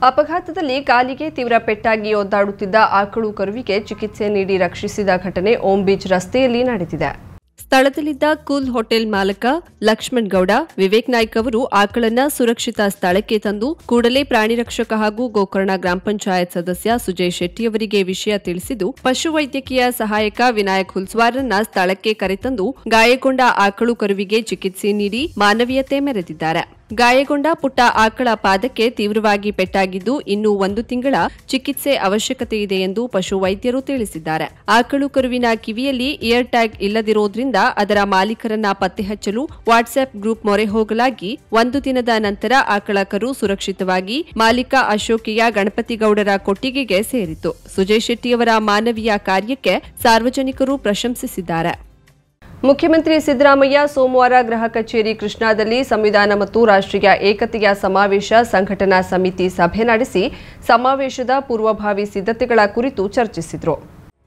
ಅಪಘಾತದಲ್ಲಿ ಕಾಲಿಗೆ ತೀವ್ರ ಪೆಟ್ಟಾಗಿ ಒದ್ದಾಡುತ್ತಿದ್ದ ಆಕಳು ಕರುವಿಗೆ ಚಿಕಿತ್ಸೆ ನೀಡಿ ರಕ್ಷಿಸಿದ ಘಟನೆ ಓಂ ಬೀಚ್ ರಸ್ತೆಯಲ್ಲಿ ನಡೆದಿದೆ. ಸ್ಥಳದಲ್ಲಿದ್ದ ಕೂಲ್ ಹೋಟೆಲ್ ಮಾಲಕ ಲಕ್ಷ್ಮಣ್ ಗೌಡ ವಿವೇಕ್ ನಾಯ್ಕ್ ಅವರು ಆಕಳನ್ನ ಸುರಕ್ಷಿತ ಸ್ಥಳಕ್ಕೆ ತಂದು ಕೂಡಲೇ ಪ್ರಾಣಿ ರಕ್ಷಕ ಹಾಗೂ ಗೋಕರ್ಣ ಗ್ರಾಮ ಪಂಚಾಯತ್ ಸದಸ್ಯ ಸುಜಯ್ ಶೆಟ್ಟಿ ಅವರಿಗೆ ವಿಷಯ ತಿಳಿಸಿದ್ದು ಪಶುವೈದ್ಯಕೀಯ ಸಹಾಯಕ ವಿನಾಯಕ್ ಹುಲ್ಸ್ವಾರನ್ನ ಸ್ಥಳಕ್ಕೆ ಕರೆತಂದು ಗಾಯಗೊಂಡ ಆಕಳು ಕರುವಿಗೆ ಚಿಕಿತ್ಸೆ ನೀಡಿ ಮಾನವೀಯತೆ ಮೆರೆದಿದ್ದಾರೆ. ಗಾಯಗೊಂಡ ಪುಟ್ಟ ಆಕಳ ಪಾದಕ್ಕೆ ತೀವ್ರವಾಗಿ ಪೆಟ್ಟಾಗಿದ್ದು ಇನ್ನೂ 1 ತಿಂಗಳ ಚಿಕಿತ್ಸೆ ಅವಶ್ಯಕತೆ ಇದೆ ಎಂದು ಪಶುವೈದ್ಯರು ತಿಳಿಸಿದ್ದಾರೆ. ಆಕಳು ಕರುವಿನ ಕಿವಿಯಲ್ಲಿ ಇಯರ್ ಟ್ಯಾಗ್ ಇಲ್ಲದಿರೋದ್ರಿಂದ ಅದರ ಮಾಲೀಕರನ್ನ ಪತ್ತೆ ಹಚ್ಚಲು ವಾಟ್ಸ್ಆಪ್ ಗ್ರೂಪ್ ಮೊರೆ ಹೋಗಲಾಗಿ 1 ದಿನದ ನಂತರ ಆಕಳ ಕರು ಸುರಕ್ಷಿತವಾಗಿ ಮಾಲೀಕ ಅಶೋಕಿಯ ಗಣಪತಿಗೌಡರ ಕೊಟ್ಟಿಗೆಗೆ ಸೇರಿತು. ಸುಜಯ್ ಶೆಟ್ಟಿಯವರ ಮಾನವೀಯ ಕಾರ್ಯಕ್ಕೆ ಸಾರ್ವಜನಿಕರು ಪ್ರಶಂಸಿಸಿದ್ದಾರೆ. ಮುಖ್ಯಮಂತ್ರಿ ಸಿದ್ದರಾಮಯ್ಯ ಸೋಮವಾರ ಗೃಹ ಕಚೇರಿ ಕೃಷ್ಣಾದಲ್ಲಿ ಸಂವಿಧಾನ ಮತ್ತು ರಾಷ್ಟ್ರೀಯ ಏಕತೆಯ ಸಮಾವೇಶ ಸಂಘಟನಾ ಸಮಿತಿ ಸಭೆ ನಡೆಸಿ ಸಮಾವೇಶದ ಪೂರ್ವಭಾವಿ ಸಿದ್ಧತೆಗಳ ಕುರಿತು ಚರ್ಚಿಸಿದರು.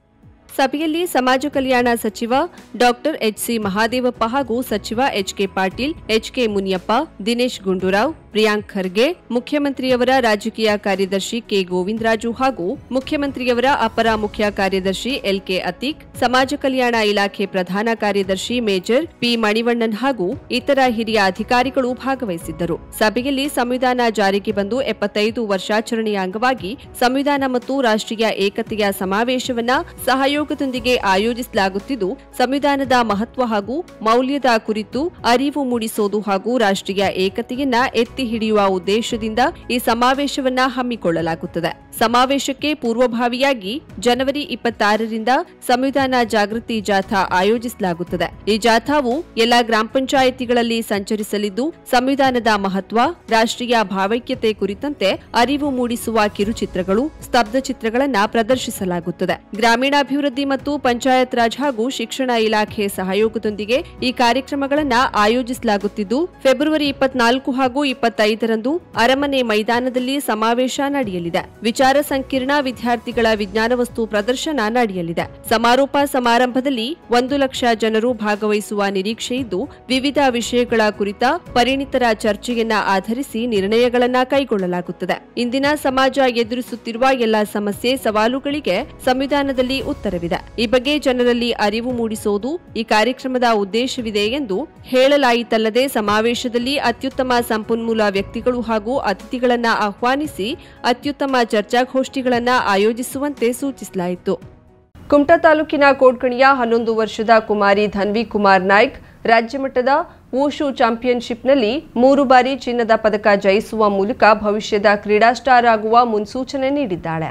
ಸಭೆಯಲ್ಲಿ ಸಮಾಜ ಕಲ್ಯಾಣ ಸಚಿವ ಡಾಕ್ಟರ್ ಎಚ್.ಸಿ. ಮಹಾದೇವಪ್ಪ ಹಾಗೂ ಸಚಿವ ಎಚ್.ಕೆ. ಪಾಟೀಲ್, ಎಚ್.ಕೆ. ಮುನಿಯಪ್ಪ, ದಿನೇಶ್ ಗುಂಡೂರಾವ್, ಪ್ರಿಯಾಂಕ್ ಖರ್ಗೆ, ಮುಖ್ಯಮಂತ್ರಿಯವರ ರಾಜಕೀಯ ಕಾರ್ಯದರ್ಶಿ ಕೆ. ಗೋವಿಂದರಾಜು ಹಾಗೂ ಮುಖ್ಯಮಂತ್ರಿಯವರ ಅಪರ ಮುಖ್ಯ ಕಾರ್ಯದರ್ಶಿ ಎಲ್.ಕೆ. ಅತೀಕ್, ಸಮಾಜ ಕಲ್ಯಾಣ ಇಲಾಖೆ ಪ್ರಧಾನ ಕಾರ್ಯದರ್ಶಿ ಮೇಜರ್ ಪಿ. ಮಣಿವಣ್ಣನ್ ಹಾಗೂ ಇತರ ಹಿರಿಯ ಅಧಿಕಾರಿಗಳು ಭಾಗವಹಿಸಿದ್ದರು. ಸಭೆಯಲ್ಲಿ ಸಂವಿಧಾನ ಜಾರಿಗೆ ಬಂದು 75 ವರ್ಷಾಚರಣೆಯ ಅಂಗವಾಗಿ ಸಂವಿಧಾನ ಮತ್ತು ರಾಷ್ಟ್ರೀಯ ಏಕತೆಯ ಸಮಾವೇಶವನ್ನ ಸಹಯೋಗದೊಂದಿಗೆ ಆಯೋಜಿಸಲಾಗುತ್ತಿದ್ದು ಸಂವಿಧಾನದ ಮಹತ್ವ ಹಾಗೂ ಮೌಲ್ಯದ ಕುರಿತು ಅರಿವು ಮೂಡಿಸೋದು ಹಾಗೂ ರಾಷ್ಟ್ರೀಯ ಏಕತೆಯನ್ನ ಎತ್ತಿ ಹಿಡಿಯುವ ಉದ್ದೇಶದಿಂದ ಈ ಸಮಾವೇಶವನ್ನ ಹಮ್ಮಿಕೊಳ್ಳಲಾಗುತ್ತದೆ. ಸಮಾವೇಶಕ್ಕೆ ಪೂರ್ವಭಾವಿಯಾಗಿ ಜನವರಿ 26ರಿಂದ ಸಂವಿಧಾನ ಜಾಗೃತಿ ಜಾಥಾ ಆಯೋಜಿಸಲಾಗುತ್ತದೆ. ಈ ಜಾಥಾವು ಎಲ್ಲಾ ಗ್ರಾಮ ಪಂಚಾಯಿತಿಗಳಲ್ಲಿ ಸಂಚರಿಸಲಿದ್ದು ಸಂವಿಧಾನದ ಮಹತ್ವ, ರಾಷ್ಟ್ರೀಯ ಭಾವೈಕ್ಯತೆ ಕುರಿತಂತೆ ಅರಿವು ಮೂಡಿಸುವ ಕಿರುಚಿತ್ರಗಳು, ಸ್ತಬ್ಧ ಚಿತ್ರಗಳನ್ನು ಪ್ರದರ್ಶಿಸಲಾಗುತ್ತದೆ. ಗ್ರಾಮೀಣಾಭಿವೃದ್ಧಿ ಮತ್ತು ಪಂಚಾಯತ್ ರಾಜ್ ಹಾಗೂ ಶಿಕ್ಷಣ ಇಲಾಖೆ ಸಹಯೋಗದೊಂದಿಗೆ ಈ ಕಾರ್ಯಕ್ರಮಗಳನ್ನು ಆಯೋಜಿಸಲಾಗುತ್ತಿದ್ದು ಫೆಬ್ರವರಿ 24 ಹಾಗೂ 25ರಂದು ಅರಮನೆ ಮೈದಾನದಲ್ಲಿ ಸಮಾವೇಶ ನಡೆಯಲಿದೆ. ವಿಚಾರ ಸಂಕಿರಣ ವಿದ್ಯಾರ್ಥಿಗಳ ವಿಜ್ಞಾನ ವಸ್ತು ಪ್ರದರ್ಶನ ನಡೆಯಲಿದೆ. ಸಮಾರೋಪ ಸಮಾರಂಭದಲ್ಲಿ 1 ಲಕ್ಷ ಜನರು ಭಾಗವಹಿಸುವ ನಿರೀಕ್ಷೆ ಇದ್ದು ವಿವಿಧ ವಿಷಯಗಳ ಕುರಿತ ಪರಿಣಿತರ ಚರ್ಚೆಯನ್ನ ಆಧರಿಸಿ ನಿರ್ಣಯಗಳನ್ನು ಕೈಗೊಳ್ಳಲಾಗುತ್ತದೆ. ಇಂದಿನ ಸಮಾಜ ಎದುರಿಸುತ್ತಿರುವ ಎಲ್ಲಾ ಸಮಸ್ಯೆ ಸವಾಲುಗಳಿಗೆ ಸಂವಿಧಾನದಲ್ಲಿ ಉತ್ತರವಿದೆ. ಈ ಬಗ್ಗೆ ಜನರಲ್ಲಿ ಅರಿವು ಮೂಡಿಸುವುದು ಈ ಕಾರ್ಯಕ್ರಮದ ಉದ್ದೇಶವಿದೆ ಎಂದು ಹೇಳಲಾಯಿತಲ್ಲದೆ ಸಮಾವೇಶದಲ್ಲಿ ಅತ್ಯುತ್ತಮ ಸಂಪನ್ಮೂಲ ವ್ಯಕ್ತಿಗಳು ಹಾಗೂ ಅತಿಥಿಗಳನ್ನು ಆಹ್ವಾನಿಸಿ ಅತ್ಯುತ್ತಮ ಚರ್ಚಾಗೋಷ್ಠಿಗಳನ್ನು ಆಯೋಜಿಸುವಂತೆ ಸೂಚಿಸಲಾಯಿತು. ಕುಮಟಾ ತಾಲೂಕಿನ ಕೋಡ್ಕಣಿಯ 11 ವರ್ಷದ ಕುಮಾರಿ ಧನ್ವಿ ಕುಮಾರ್ ನಾಯ್ಕ್ ರಾಜ್ಯಮಟ್ಟದ ವೂಶು ಚಾಂಪಿಯನ್ಶಿಪ್ನಲ್ಲಿ 3 ಬಾರಿ ಚಿನ್ನದ ಪದಕ ಜಯಿಸುವ ಮೂಲಕ ಭವಿಷ್ಯದ ಕ್ರೀಡಾ ಸ್ಟಾರ್ ಆಗುವ ಮುನ್ಸೂಚನೆ ನೀಡಿದ್ದಾಳೆ.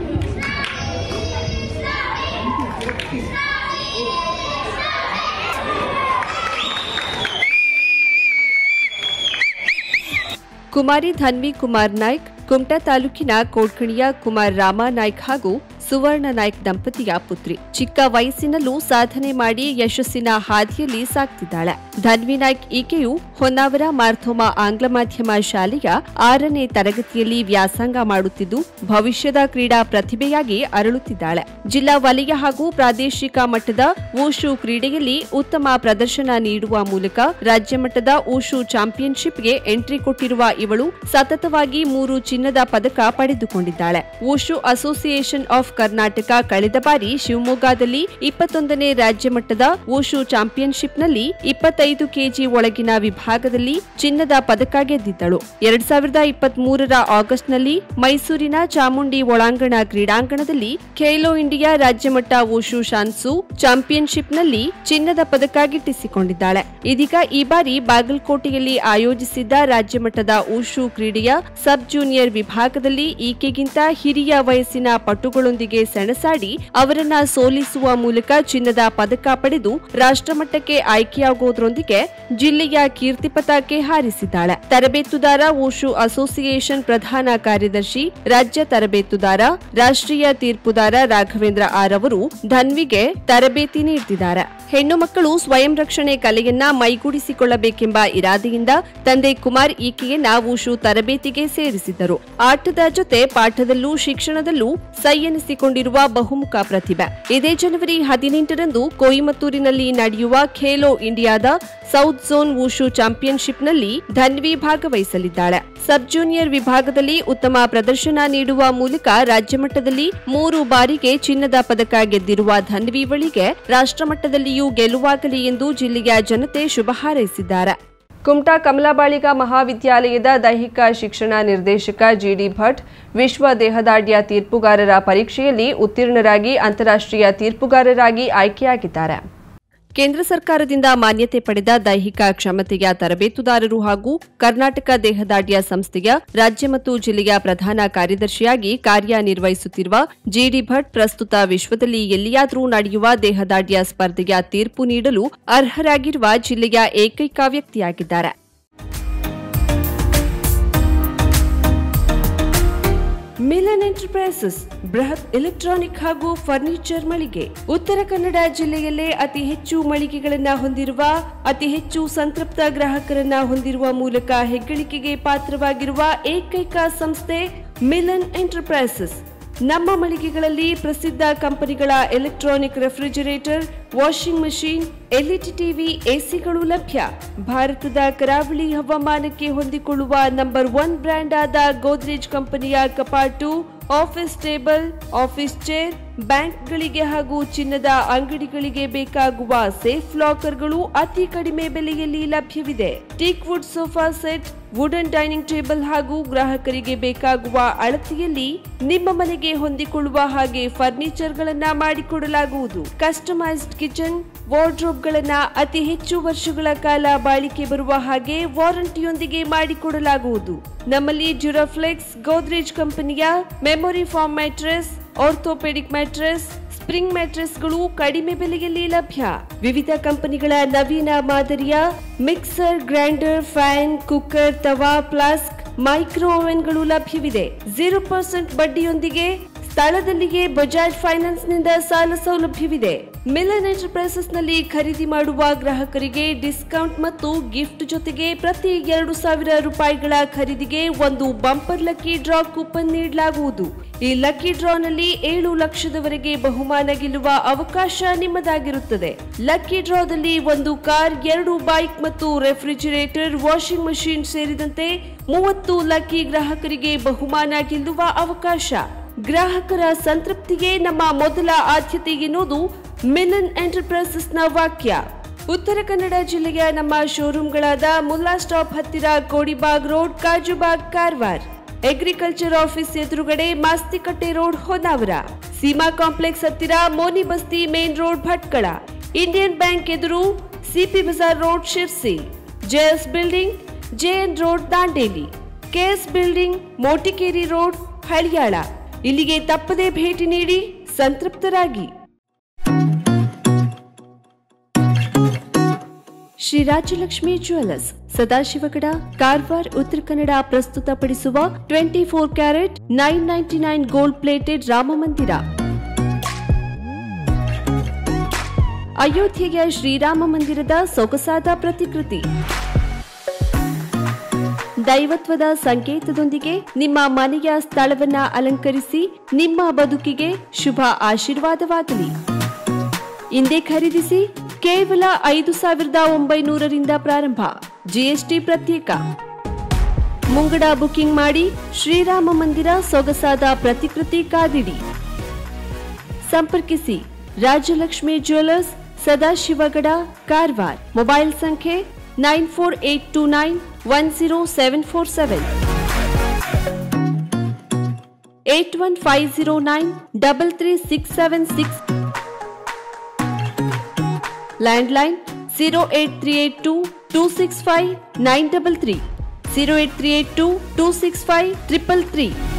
ಕುಮಾರಿ ಧನ್ವಿ ಕುಮಾರ್ ನಾಯ್ಕ್ ಕುಮಟಾ ತಾಲೂಕಿನ ಕೋಡ್ಕಣಿಯ ಕುಮಾರ್ ರಾಮ ನಾಯ್ಕ್ ಹಾಗೂ ಸುವರ್ಣ ನಾಯ್ಕ್ ದಂಪತಿಯ ಪುತ್ರಿ. ಚಿಕ್ಕ ವಯಸ್ಸಿನಲ್ಲೂ ಸಾಧನೆ ಮಾಡಿ ಯಶಸ್ಸಿನ ಹಾದಿಯಲ್ಲಿ ಸಾಗ್ತಿದ್ದಾಳೆ. ಧನ್ವಿ ನಾಯ್ಕ್ ಈಕೆಯು ಹೊನ್ನಾವರ ಮಾರ್ಥೋಮಾ ಆಂಗ್ಲ ಮಾಧ್ಯಮ ಶಾಲೆಯ 6ನೇ ತರಗತಿಯಲ್ಲಿ ವ್ಯಾಸಂಗ ಮಾಡುತ್ತಿದ್ದು ಭವಿಷ್ಯದ ಕ್ರೀಡಾ ಪ್ರತಿಭೆಯಾಗಿ ಅರಳುತ್ತಿದ್ದಾಳೆ. ಜಿಲ್ಲಾ ವಲಯ ಹಾಗೂ ಪ್ರಾದೇಶಿಕ ಮಟ್ಟದ ವೂಶು ಕ್ರೀಡೆಯಲ್ಲಿ ಉತ್ತಮ ಪ್ರದರ್ಶನ ನೀಡುವ ಮೂಲಕ ರಾಜ್ಯ ಮಟ್ಟದ ವೂಶು ಚಾಂಪಿಯನ್ಶಿಪ್ಗೆ ಎಂಟ್ರಿ ಕೊಟ್ಟಿರುವ ಇವಳು ಸತತವಾಗಿ 3 ಚಿನ್ನದ ಪದಕ ಪಡೆದುಕೊಂಡಿದ್ದಾಳೆ. ವೂಶು ಅಸೋಸಿಯೇಷನ್ ಆಫ್ ಕರ್ನಾಟಕ ಕಳೆದ ಬಾರಿ ಶಿವಮೊಗ್ಗದಲ್ಲಿ 21ನೇ ರಾಜ್ಯ ಮಟ್ಟದ ವೂಶು ಚಾಂಪಿಯನ್ಶಿಪ್ನಲ್ಲಿ 25 ಕೆಜಿ ಒಳಗಿನ ವಿಭಾಗದಲ್ಲಿ ಚಿನ್ನದ ಪದಕ ಗೆದ್ದಿದ್ದಳು. 2023ರ ಆಗಸ್ಟ್ನಲ್ಲಿ ಮೈಸೂರಿನ ಚಾಮುಂಡಿ ಒಳಾಂಗಣ ಕ್ರೀಡಾಂಗಣದಲ್ಲಿ ಖೇಲೋ ಇಂಡಿಯಾ ರಾಜ್ಯಮಟ್ಟ ವೂಶು ಶಾನ್ಸು ಚಾಂಪಿಯನ್ಶಿಪ್ನಲ್ಲಿ ಚಿನ್ನದ ಪದಕ ಗಿಟ್ಟಿಸಿಕೊಂಡಿದ್ದಾಳೆ. ಇದೀಗ ಈ ಬಾರಿ ಬಾಗಲಕೋಟೆಯಲ್ಲಿ ಆಯೋಜಿಸಿದ್ದ ರಾಜ್ಯಮಟ್ಟದ ವೂಶು ಕ್ರೀಡೆಯ ಸಬ್ ಜೂನಿಯರ್ ವಿಭಾಗದಲ್ಲಿ ಈಕೆಗಿಂತ ಹಿರಿಯ ವಯಸ್ಸಿನ ಪಟುಗಳೊಂದಿಗೆ ಸೆಣಸಾಡಿ ಅವರನ್ನ ಸೋಲಿಸುವ ಮೂಲಕ ಚಿನ್ನದ ಪದಕ ಪಡೆದು ರಾಷ್ಟ್ರಮಟ್ಟಕ್ಕೆ ಆಯ್ಕೆಯಾಗುವುದರೊಂದಿಗೆ ಜಿಲ್ಲೆಯ ಕೀರ್ತಿ ಪತಾಕೆ ಹಾರಿಸಿದ್ದಾಳೆ. ತರಬೇತುದಾರ ವೂಶು ಅಸೋಸಿಯೇಷನ್ ಪ್ರಧಾನ ಕಾರ್ಯದರ್ಶಿ, ರಾಜ್ಯ ತರಬೇತುದಾರ, ರಾಷ್ಟ್ರೀಯ ತೀರ್ಪುದಾರ ರಾಘವೇಂದ್ರ ಆರ್ ಅವರು ಧನ್ವಿಗೆ ತರಬೇತಿ ನೀಡುತ್ತಿದ್ದಾರೆ. ಹೆಣ್ಣು ಮಕ್ಕಳು ಸ್ವಯಂ ರಕ್ಷಣೆ ಕಲೆಯನ್ನ ಮೈಗೂಡಿಸಿಕೊಳ್ಳಬೇಕೆಂಬ ಇರಾದೆಯಿಂದ ತಂದೆ ಕುಮಾರ್ ಈಕೆಯನ್ನ ವೂಶು ತರಬೇತಿಗೆ ಸೇರಿಸಿದ್ದರು. ಆಟದ ಜೊತೆ ಪಾಠದಲ್ಲೂ ಶಿಕ್ಷಣದಲ್ಲೂ ಸೈ ಎನಿಸಿ ಗುರುತಿಸಿಕೊಂಡಿರುವ ಬಹುಮುಖ ಪ್ರತಿಭೆ. ಇದೇ ಜನವರಿ 18ರಂದು ಕೊಯಿಮತ್ತೂರಿನಲ್ಲಿ ನಡೆಯುವ ಖೇಲೋ ಇಂಡಿಯಾದ ಸೌತ್ ಝೋನ್ ವೂಶು ಚಾಂಪಿಯನ್ಶಿಪ್ನಲ್ಲಿ ಧನ್ವಿ ಭಾಗವಹಿಸಲಿದ್ದಾಳೆ. ಸಬ್ ಜೂನಿಯರ್ ವಿಭಾಗದಲ್ಲಿ ಉತ್ತಮ ಪ್ರದರ್ಶನ ನೀಡುವ ಮೂಲಕ ರಾಜ್ಯಮಟ್ಟದಲ್ಲಿ 3 ಬಾರಿಗೆ ಚಿನ್ನದ ಪದಕ ಗೆದ್ದಿರುವ ಧನ್ವಿಗಳಿಗೆ ರಾಷ್ಟ್ರಮಟ್ಟದಲ್ಲಿಯೂ ಗೆಲುವಾಗಲಿ ಎಂದು ಜಿಲ್ಲೆಯ ಜನತೆ ಶುಭ ಹಾರೈಸಿದ್ದಾರೆ. ಕುಮಟಾ ಕಮಲಾ ಬಾಳಿಗ ಮಹಾವಿದ್ಯಾಲಯದ ದೈಹಿಕ ಶಿಕ್ಷಣ ನಿರ್ದೇಶಕ ಜಿಡಿ ಭಟ್ ವಿಶ್ವ ದೇಹದಾಢ್ಯ ತೀರ್ಪುಗಾರರ ಪರೀಕ್ಷೆಯಲ್ಲಿ ಉತ್ತೀರ್ಣರಾಗಿ ಅಂತಾರಾಷ್ಟ್ರೀಯ ತೀರ್ಪುಗಾರರಾಗಿ ಆಯ್ಕೆಯಾಗಿದ್ದಾರೆ. ಕೇಂದ್ರ ಸರ್ಕಾರದಿಂದ ಮಾನ್ಯತೆ ಪಡೆದ ದೈಹಿಕ ಕ್ಷಮತೆಯ ತರಬೇತುದಾರರು ಹಾಗೂ ಕರ್ನಾಟಕ ದೇಹದಾಢ್ಯ ಸಂಸ್ಥೆಯ ರಾಜ್ಯ ಮತ್ತು ಜಿಲ್ಲೆಯ ಪ್ರಧಾನ ಕಾರ್ಯದರ್ಶಿಯಾಗಿ ಕಾರ್ಯನಿರ್ವಹಿಸುತ್ತಿರುವ ಜಿಡಿ ಭಟ್ ಪ್ರಸ್ತುತ ವಿಶ್ವದಲ್ಲಿ ಎಲ್ಲಿಯಾದರೂ ನಡೆಯುವ ದೇಹದಾಢ್ಯ ಸ್ಪರ್ಧೆಯ ತೀರ್ಪು ನೀಡಲು ಅರ್ಹರಾಗಿರುವ ಜಿಲ್ಲೆಯ ಏಕೈಕ ವ್ಯಕ್ತಿಯಾಗಿದ್ದಾರೆ. ಮಿಲನ್ ಎಂಟರ್ಪ್ರೈಸಸ್ ಬೃಹತ್ ಎಲೆಕ್ಟ್ರಾನಿಕ್ ಹಾಗೂ ಫರ್ನಿಚರ್ ಮಳಿಗೆ. ಉತ್ತರ ಕನ್ನಡ ಜಿಲ್ಲೆಯಲ್ಲೇ ಅತಿ ಹೆಚ್ಚು ಮಳಿಗೆಗಳನ್ನು ಹೊಂದಿರುವ, ಅತಿ ಹೆಚ್ಚು ಸಂತೃಪ್ತ ಗ್ರಾಹಕರನ್ನ ಹೊಂದಿರುವ ಮೂಲಕ ಹೆಗ್ಗಳಿಕೆಗೆ ಪಾತ್ರವಾಗಿರುವ ಏಕೈಕ ಸಂಸ್ಥೆ ಮಿಲನ್ ಎಂಟರ್ಪ್ರೈಸಸ್. ನಮ್ಮ ಮಳಿಗೆಗಳಲ್ಲಿ ಪ್ರಸಿದ್ಧ ಕಂಪನಿಗಳ electronic refrigerator, washing machine, LED TV, ಎಸಿಗಳು ಲಭ್ಯ. ಭಾರತದ ಕರಾವಳಿ ಹವಾಮಾನಕ್ಕೆ ಹೊಂದಿಕೊಳ್ಳುವ ನಂಬರ್ 1 ಬ್ರ್ಯಾಂಡ್ ಆದ ಗೋದ್ರೇಜ್ ಕಂಪನಿಯ ಕಪಾಟು, ಆಫೀಸ್ ಟೇಬಲ್, ಆಫೀಸ್ ಚೇರ್, ಬ್ಯಾಂಕ್ಗಳಿಗೆ ಹಾಗೂ ಚಿನ್ನದ ಅಂಗಡಿಗಳಿಗೆ ಬೇಕಾಗುವ ಸೇಫ್ ಲಾಕರ್ಗಳು ಅತಿ ಕಡಿಮೆ ಬೆಲೆಯಲ್ಲಿ ಲಭ್ಯವಿದೆ. Teak wood sofa set, wooden dining table ಹಾಗೂ ಗ್ರಾಹಕರಿಗೆ ಬೇಕಾಗುವ ಅಳತೆಯಲ್ಲಿ ನಿಮ್ಮ ಮನೆಗೆ ಹೊಂದಿಕೊಳ್ಳುವ ಹಾಗೆ ಫರ್ನಿಚರ್ಗಳನ್ನ ಮಾಡಿಕೊಡಲಾಗುವುದು. ಕಸ್ಟಮೈಸ್ಡ್ ಕಿಚನ್, ವಾರ್ಡ್ರೋಬ್ಗಳನ್ನ ಅತಿ ಹೆಚ್ಚು ವರ್ಷಗಳ ಕಾಲ ಬಾಳಿಕೆ ಬರುವ ಹಾಗೆ ವಾರಂಟಿಯೊಂದಿಗೆ ಮಾಡಿಕೊಡಲಾಗುವುದು. ನಮ್ಮಲ್ಲಿ ಡ್ಯೂರಾಫ್ಲೆಕ್ಸ್, ಗೋದ್ರೇಜ್ ಕಂಪನಿಯ memory foam mattress, orthopedic mattress, spring ಮ್ಯಾಟ್ರೆಸ್ಗಳು ಕಡಿಮೆ ಬೆಲೆಯಲ್ಲಿ ಲಭ್ಯ. ವಿವಿಧ ಕಂಪನಿಗಳ ನವೀನ ಮಾದರಿಯ mixer, grinder, fan, cooker, tawa, flask, micro ಓವೆನ್ಗಳು ಲಭ್ಯವಿದೆ. 0% ಬಡ್ಡಿಯೊಂದಿಗೆ ಸ್ಥಳದಲ್ಲಿಯೇ ಬಜಾಜ್ ಫೈನಾನ್ಸ್ ನಿಂದ ಸಾಲ ಸೌಲಭ್ಯವಿದೆ. ಮಿಲನ್ ಎಂಟರ್ಪ್ರೈಸಸ್ ನಲ್ಲಿ ಖರೀದಿ ಮಾಡುವ ಗ್ರಾಹಕರಿಗೆ ಡಿಸ್ಕೌಂಟ್ ಮತ್ತು ಗಿಫ್ಟ್ ಜೊತೆಗೆ ಪ್ರತಿ 2,000 ರೂಪಾಯಿಗಳ ಖರೀದಿಗೆ ಒಂದು ಬಂಪರ್ ಲಕ್ಕಿ ಡ್ರಾ ಕೂಪನ್ ನೀಡಲಾಗುವುದು. ಈ ಲಕ್ಕಿ ಡ್ರಾನಲ್ಲಿ 7 ಲಕ್ಷದವರೆಗೆ ಬಹುಮಾನ ಗೆಲ್ಲುವ ಅವಕಾಶ ನಿಮ್ಮದಾಗಿರುತ್ತದೆ. ಲಕ್ಕಿ ಡ್ರಾದಲ್ಲಿ 1 ಕಾರ್, 2 ಬೈಕ್ ಮತ್ತು ರೆಫ್ರಿಜರೇಟರ್, ವಾಷಿಂಗ್ ಮಷೀನ್ ಸೇರಿದಂತೆ 30 ಲಕ್ಕಿ ಗ್ರಾಹಕರಿಗೆ ಬಹುಮಾನ ಗೆಲ್ಲುವ ಅವಕಾಶ. ಗ್ರಾಹಕರ ಸಂತೃಪ್ತಿಗೆ ನಮ್ಮ ಮೊದಲ ಆದ್ಯತೆ ಎನ್ನುವುದು ಮಿಲನ್ ಎಂಟರ್ಪ್ರೈಸಸ್ನ ವಾಕ್ಯ. ಉತ್ತರ ಕನ್ನಡ ಜಿಲ್ಲೆಯ ನಮ್ಮ ಶೋರೂಮ್ಗಳಾದ ಮುಲ್ಲಾ ಸ್ಟಾಪ್ ಹತ್ತಿರ Kodibag road, Kajubag, Karwar, agriculture office ಎದುರುಗಡೆ ಮಾಸ್ತಿಕಟ್ಟೆ ರೋಡ್, ಹೊನ್ನಾವರ, ಸೀಮಾ ಕಾಂಪ್ಲೆಕ್ಸ್ ಹತ್ತಿರ Moni Basti main road, Bhatkal, Indian bank ಎದುರು CP Bazar road, Sirsi, JS building, JN road, Dandeli, KS building, Motikeri road, Haliyal. ಇಲ್ಲಿಗೆ ತಪ್ಪದೇ ಭೇಟಿ ನೀಡಿ ಸಂತೃಪ್ತರಾಗಿ. ಶ್ರೀ ರಾಜಲಕ್ಷ್ಮಿ ಜ್ಯುವೆಲ್ಲರ್ಸ್, ಸದಾಶಿವಗಡ, ಕಾರವಾರ, ಉತ್ತರ ಕನ್ನಡ ಪ್ರಸ್ತುತಪಡಿಸುವ 24 ಕ್ಯಾರೆಟ್ 999 ಗೋಲ್ಡ್ ಪ್ಲೇಟೆಡ್ ರಾಮಮಂದಿರ. ಅಯೋಧ್ಯೆಯ ಶ್ರೀರಾಮ ಮಂದಿರದ ಸೊಗಸಾದ ಪ್ರತಿಕೃತಿ. ದೈವತ್ವದ ಸಂಕೇತದೊಂದಿಗೆ ನಿಮ್ಮ ಮನೆಯ ಸ್ಥಳವನ್ನ ಅಲಂಕರಿಸಿ ನಿಮ್ಮ ಬದುಕಿಗೆ ಶುಭ ಆಶೀರ್ವಾದವಾಗಲಿ. ಇಂದೇ ಖರೀದಿಸಿ. ಕೇವಲ 5,900ರಿಂದ ಪ್ರಾರಂಭ. ಜಿಎಸ್ಟಿ ಪ್ರತ್ಯೇಕ. ಮುಂಗಡ ಬುಕಿಂಗ್ ಮಾಡಿ. ಶ್ರೀರಾಮ ಮಂದಿರ ಸೊಗಸಾದ ಪ್ರತಿಕೃತಿ ಕಾದಿಡಿ. ಸಂಪರ್ಕಿಸಿ ರಾಜಲಕ್ಷ್ಮಿ ಜ್ಯುವೆಲ್ಲರ್ಸ್, ಸದಾಶಿವಗಡ, ಕಾರವಾರ. ಮೊಬೈಲ್ ಸಂಖ್ಯೆ 9482910747 8150933676. ಲ್ಯಾಂಡ್ಲೈನ್ 08382265933 08382265333.